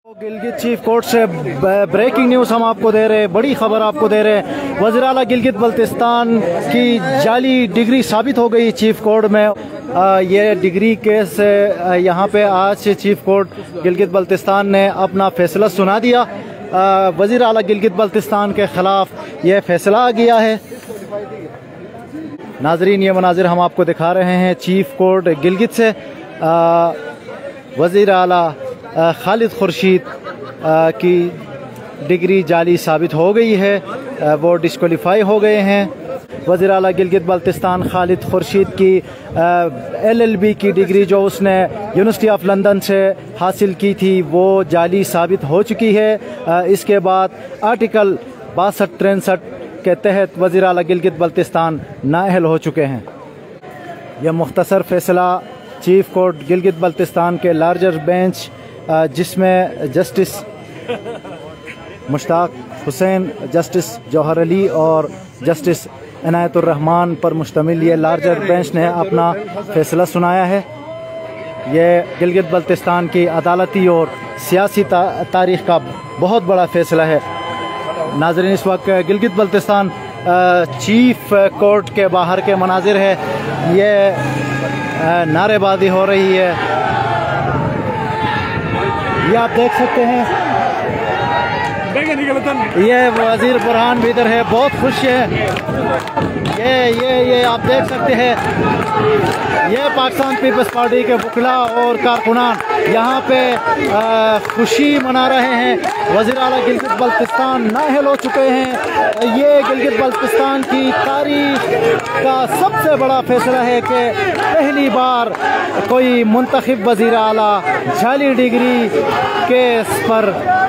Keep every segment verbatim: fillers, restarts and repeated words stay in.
Gilgit chief court से breaking news हम आपको दे रहे हैं, बड़ी खबर आपको दे रहे हैं। वज़ीर आला गिलगित बल्तिस्तान की जाली डिग्री साबित हो गई चीफ कोर्ट में। आ, ये डिग्री केस यहाँ पे आज चीफ कोर्ट गिलगित बल्तिस्तान ने अपना फैसला सुना दिया। वज़ीर आला गिलगित बल्तिस्तान के ख़िलाफ़ ये फैसला आ गया है। नाजरीन, ये मनाजिर हम आपको दिखा रहे हैं चीफ कोर्ट गिलगित से। वज़ीर आला खालिद खुर्शीद की डिग्री जाली साबित हो गई है, वो डिस्क्वालीफाई हो गए हैं। वज़ीर आला गिलगित बल्तिस्तान खालिद खुर्शीद की एल एल बी की डिग्री जो उसने यूनिवर्सिटी ऑफ लंदन से हासिल की थी वो जाली साबित हो चुकी है। इसके बाद आर्टिकल बासठ तिरसठ के तहत वज़ीर आला गिलगित बल्तिस्तान नाअहल हो चुके हैं। यह मुख्तसर फैसला चीफ कोर्ट गिलगित बल्तिस्तान के लार्जर बेंच जिसमें जस्टिस मुश्ताक हुसैन, जस्टिस जौहर अली और जस्टिस इनायतुर रहमान पर मुश्तमिल ये लार्जर बेंच ने अपना फैसला सुनाया है। ये गिलगित बल्तिस्तान की अदालती और सियासी ता, तारीख़ का बहुत बड़ा फैसला है। नाज़रीन, इस वक्त गिलगित बल्तिस्तान चीफ कोर्ट के बाहर के मनाजिर है। ये नारेबाजी हो रही है, ये आप देख सकते हैं। ये वजीर बुरहान भी इधर है, बहुत खुश है। ये ये ये आप देख सकते हैं, ये पाकिस्तान पीपल्स पार्टी के वकला और कारकुनान यहाँ पे आ, खुशी मना रहे हैं। वज़ीर आला गिलगित बल्तिस्तान नाअहल हो चुके हैं। ये गिलगित बल्तिस्तान की तारीख का सबसे बड़ा फैसला है कि पहली बार कोई मुंतखब वज़ीर आला जाली डिग्री केस पर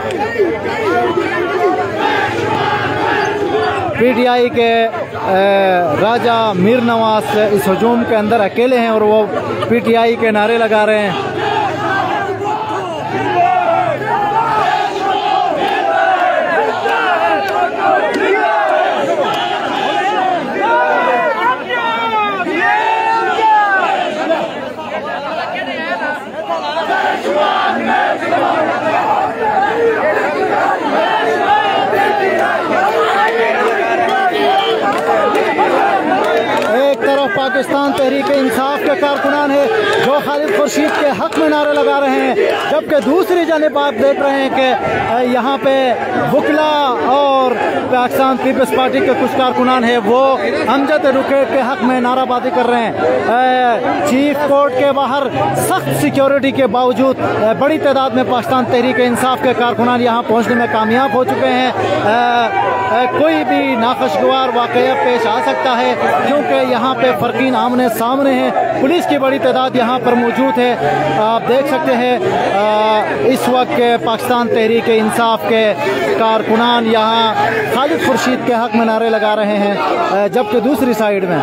पी टी आई के राजा मीर नवाज इस हजूम के अंदर अकेले हैं और वो पी टी आई के नारे लगा रहे हैं। पाकिस्तान तहरीक इंसाफ के कारकुनान है जो खालिद खुर्शीद के हक में नारे लगा रहे हैं, जबकि दूसरी जानिब आप देख रहे हैं कि यहाँ पे वकला और पाकिस्तान पीपल्स पार्टी के कुछ कारकुनान है वो अमजद रुकेट के हक में नाराबाजी कर रहे हैं। चीफ कोर्ट के बाहर सख्त सिक्योरिटी के बावजूद बड़ी तादाद में पाकिस्तान तहरीक इंसाफ के कारकुनान यहाँ पहुँचने में कामयाब हो चुके हैं। कोई भी नाखुशगवार वाक़या पेश आ सकता है क्योंकि यहाँ पे फर्कीन आमने सामने हैं। पुलिस की बड़ी तादाद यहाँ पर मौजूद है। आप देख सकते हैं इस वक्त पाकिस्तान तहरीक इंसाफ के कारकुनान यहाँ खालिद खुर्शीद के हक में नारे लगा रहे हैं, जबकि दूसरी साइड में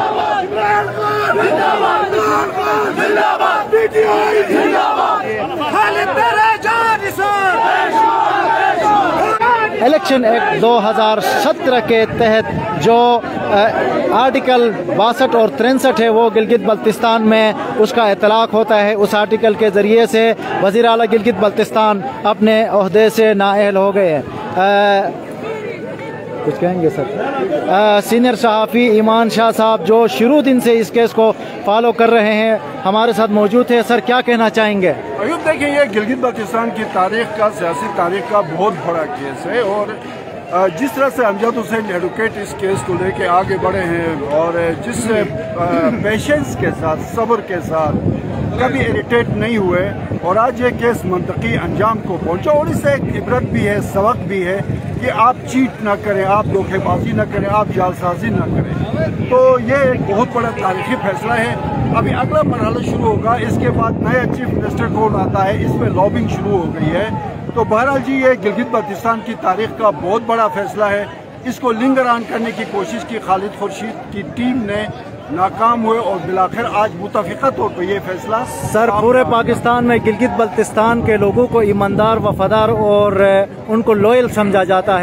इलेक्शन एक्ट दो हज़ार सत्रह के तहत जो आर्टिकल बासठ और तिरसठ है वो गिलगित बल्तिस्तान में उसका इतलाक होता है। उस आर्टिकल के ज़रिए से वज़ीर आला गिलगित बल्तिस्तान अपने ओहदे से नाअहल हो गए हैं। कुछ कहेंगे सर? आ, सीनियर सहाफ़ी ईमान शाह साहब जो शुरू दिन से इस केस को फॉलो कर रहे हैं हमारे साथ मौजूद है। सर, क्या कहना चाहेंगे? अयूब, देखिए, ये गिलगित बल्तिस्तान की तारीख का, सियासी तारीख का बहुत बड़ा केस है और जिस तरह से अमजद हुसैन एडवोकेट इस केस को लेके आगे बढ़े हैं और जिस पेशेंस के साथ, सब्र के साथ, कभी इरिटेट नहीं हुए और आज ये केस मंतकी अंजाम को पहुंचा और इससे एक इबरत भी है, सबक भी है कि आप चीट ना करें, आप धोखेबाजी ना करें, आप जालसाजी ना करें। तो ये एक बहुत बड़ा तारीखी फैसला है। अभी अगला मरहला शुरू होगा, इसके बाद नया चीफ मिनिस्टर कौन आता है, इस पर लॉबिंग शुरू हो गई है। तो बहरहाल जी, ये गिलगित बल्तिस्तान की तारीख का बहुत बड़ा फैसला है। इसको लिंगरान करने की कोशिश की खालिद खुर्शीद की टीम ने, नाकाम हुए और बिलाखिर आज मुतफिका तौर पर यह फैसला। सर, पूरे पाकिस्तान में गिलगित बल्तिस्तान के लोगों को ईमानदार, वफादार और उनको लॉयल समझा जाता है।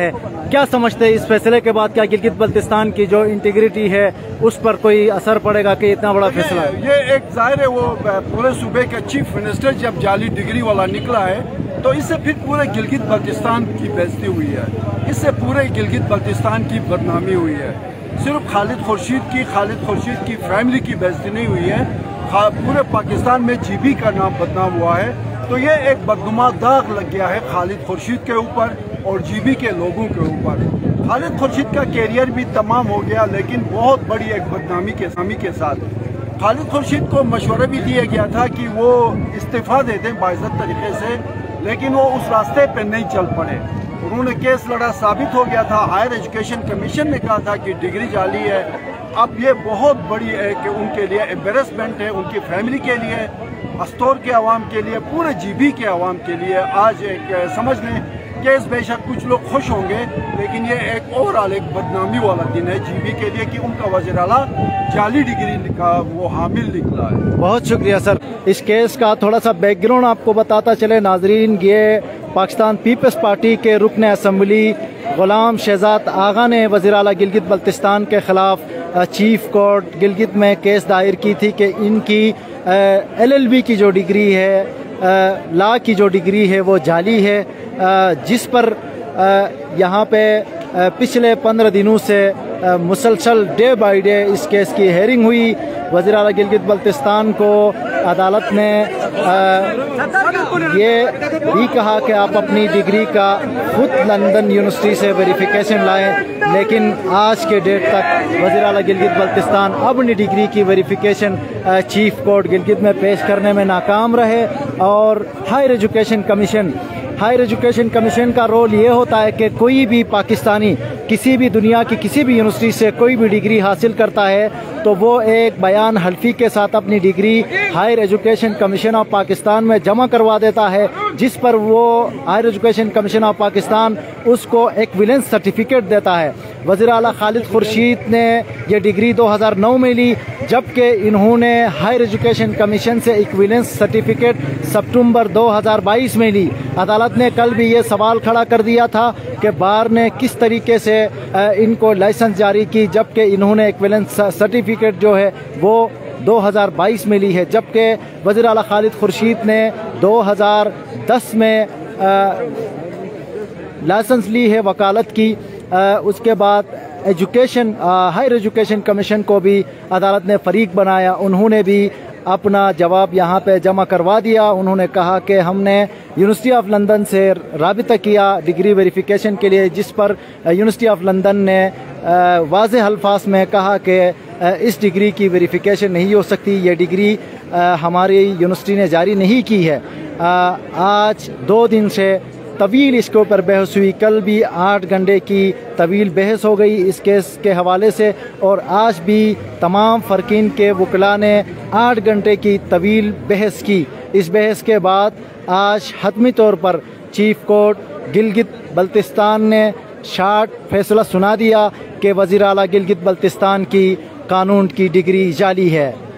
क्या समझते हैं इस फैसले के बाद क्या गिलगित बल्तिस्तान की जो इंटीग्रिटी है उस पर कोई असर पड़ेगा कि इतना बड़ा फैसला? ये एक जाहिर है वो पूरे सूबे का चीफ मिनिस्टर जब जाली डिग्री वाला निकला है तो इससे फिर पूरे गिलगित बल्तिस्तान की बेइज्जती हुई है, इससे पूरे गिलगित बल्तिस्तान की बदनामी हुई है। सिर्फ खालिद खुर्शीद की खालिद खुर्शीद की फैमिली की बेइज्जती नहीं हुई है, पूरे पाकिस्तान में जीबी का नाम बदनाम हुआ है। तो ये एक बदनुमा दाग लग गया है खालिद खुर्शीद के ऊपर और जीबी के लोगों के ऊपर। खालिद खुर्शीद का कैरियर भी तमाम हो गया, लेकिन बहुत बड़ी एक बदनामी के नामी के साथ खालिद खुर्शीद को मशवरा भी दिया गया था कि वो इस्तीफा दे दें बाइज्जत तरीके से, लेकिन वो उस रास्ते पे नहीं चल पड़े। उन्होंने केस लड़ा, साबित हो गया था, हायर एजुकेशन कमीशन ने कहा था कि डिग्री जाली है। अब ये बहुत बड़ी है कि उनके लिए एम्बेरसमेंट है, उनकी फैमिली के लिए, अस्तौर के अवाम के लिए, पूरे जीबी के अवाम के लिए। आज एक समझ लें केस बेशक कुछ लोग खुश होंगे, लेकिन ये एक ओवरऑल एक बदनामी वाला दिन है जीबी के लिए कि उनका वज़ीर आला जाली डिग्री का वो हामिल निकला है। बहुत शुक्रिया सर। इस केस का थोड़ा सा बैकग्राउंड आपको बताता चले नाजरीन, ये पाकिस्तान पीपल्स पार्टी के रुकन असम्बली गुलाम शहजाद आगा ने वज़ीर आला गिलगित बल्तिस्तान के खिलाफ चीफ कोर्ट गिलगित में केस दायर की थी कि इनकी एल एल बी की जो डिग्री है, लॉ की जो डिग्री है वो जाली है, जिस पर यहाँ पे पिछले पंद्रह दिनों से मुसलसल डे बाई डे इस केस की हेयरिंग हुई। वज़ीर आला गिलगित बल्तिस्तान को अदालत ने ये भी कहा कि आप अपनी डिग्री का खुद लंदन यूनिवर्सिटी से वेरिफिकेशन लाएं, लेकिन आज के डेट तक वज़ीर आला गिलगित बल्तिस्तान अपनी डिग्री की वेरिफिकेशन चीफ कोर्ट गिलगित में पेश करने में नाकाम रहे। और higher education commission higher education commission का रोल ये होता है कि कोई भी पाकिस्तानी किसी भी दुनिया की किसी भी यूनिवर्सिटी से कोई भी डिग्री हासिल करता है तो वो एक बयान हल्फी के साथ अपनी degree higher education commission of Pakistan में जमा करवा देता है, जिस पर वो higher education commission of Pakistan उसको एक्विलेंस सर्टिफिकेट देता है। वज़ीर आला खालिद खुर्शीद ने ये डिग्री दो हज़ार नौ में ली, जबकि इन्होंने हायर एजुकेशन कमीशन से एक्विलेंस सर्टिफिकेट सितंबर दो हज़ार बाईस में ली। अदालत ने कल भी ये सवाल खड़ा कर दिया था कि बार ने किस तरीके से इनको लाइसेंस जारी की, जबकि इन्होंने एक्विलेंस सर्टिफिकेट जो है वो दो हज़ार बाईस में ली है, जबकि वज़ीर आला खालिद खुर्शीद ने दो हज़ार दस में लाइसेंस ली है वकालत की। आ, उसके बाद एजुकेशन हायर एजुकेशन कमीशन को भी अदालत ने फरीक बनाया, उन्होंने भी अपना जवाब यहाँ पे जमा करवा दिया। उन्होंने कहा कि हमने यूनिवर्सिटी ऑफ लंदन से राबिता किया डिग्री वेरिफिकेशन के लिए, जिस पर यूनिवर्सिटी ऑफ लंदन ने वाज़ेह अल्फाज में कहा कि इस डिग्री की वेरिफिकेशन नहीं हो सकती, ये डिग्री हमारी यूनिवर्सिटी ने जारी नहीं की है। आज दो दिन से तवील इसके ऊपर बहस हुई, कल भी आठ घंटे की तवील बहस हो गई इस केस के हवाले से, और आज भी तमाम फ़रकीन के वकला ने आठ घंटे की तवील बहस की। इस बहस के बाद आज हतमी तौर पर चीफ कोर्ट गिलगित बल्तिस्तान ने शार्ट फैसला सुना दिया कि वज़ीर आला गिलगित बल्तिस्तान की कानून की डिग्री जाली है।